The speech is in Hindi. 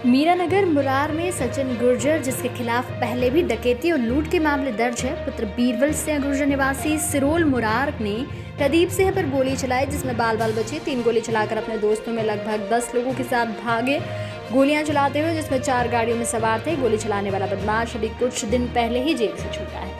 मीरानगर मुरार में सचिन गुर्जर, जिसके खिलाफ पहले भी डकैती और लूट के मामले दर्ज है, पुत्र बीरबल सिंह गुर्जर निवासी सिरोल मुरार ने प्रदीप सिंह पर गोली चलाई, जिसमें बाल बाल बचे। 3 गोली चलाकर अपने दोस्तों में लगभग 10 लोगों के साथ भागे गोलियां चलाते हुए, जिसमें 4 गाड़ियों में सवार थे। गोली चलाने वाला बदमाश अभी कुछ दिन पहले ही जेल से छूटा है।